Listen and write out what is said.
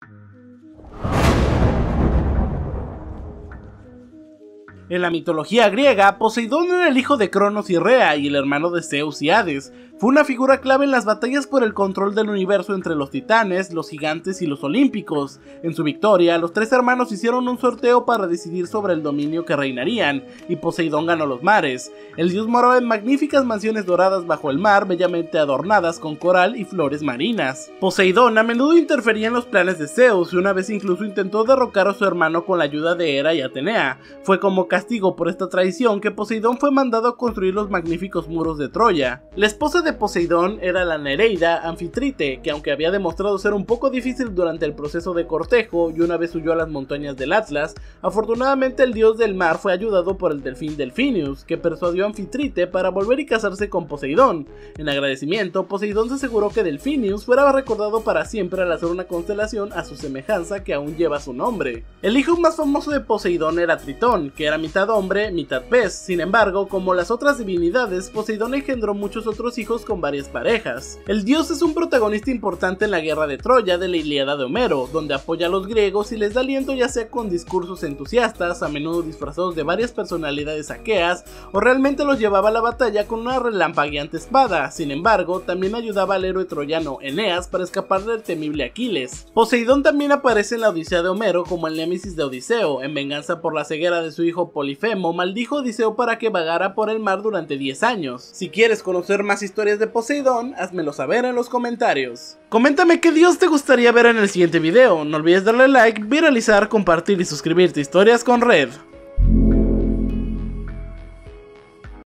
En la mitología griega, Poseidón era el hijo de Cronos y Rea y el hermano de Zeus y Hades. Fue una figura clave en las batallas por el control del universo entre los titanes, los gigantes y los olímpicos. En su victoria, los tres hermanos hicieron un sorteo para decidir sobre el dominio que reinarían, y Poseidón ganó los mares. El dios moraba en magníficas mansiones doradas bajo el mar, bellamente adornadas con coral y flores marinas. Poseidón a menudo interfería en los planes de Zeus y una vez incluso intentó derrocar a su hermano con la ayuda de Hera y Atenea. Fue como castigo por esta traición que Poseidón fue mandado a construir los magníficos muros de Troya. La esposa de Poseidón era la Nereida Anfitrite, que aunque había demostrado ser un poco difícil durante el proceso de cortejo y una vez huyó a las montañas del Atlas, afortunadamente el dios del mar fue ayudado por el delfín Delfinius, que persuadió a Anfitrite para volver y casarse con Poseidón. En agradecimiento, Poseidón se aseguró que Delfinius fuera recordado para siempre al hacer una constelación a su semejanza que aún lleva su nombre. El hijo más famoso de Poseidón era Tritón, que era mitad hombre, mitad pez. Sin embargo, como las otras divinidades, Poseidón engendró muchos otros hijos con varias parejas. El dios es un protagonista importante en la guerra de Troya de la Ilíada de Homero, donde apoya a los griegos y les da aliento ya sea con discursos entusiastas, a menudo disfrazados de varias personalidades aqueas, o realmente los llevaba a la batalla con una relampagueante espada. Sin embargo, también ayudaba al héroe troyano Eneas para escapar del temible Aquiles. Poseidón también aparece en la Odisea de Homero como el némesis de Odiseo. En venganza por la ceguera de su hijo Polifemo, maldijo a Odiseo para que vagara por el mar durante 10 años. Si quieres conocer más historias de Poseidón, házmelo saber en los comentarios. Coméntame qué dios te gustaría ver en el siguiente video. No olvides darle like, viralizar, compartir y suscribirte a Historias con Red.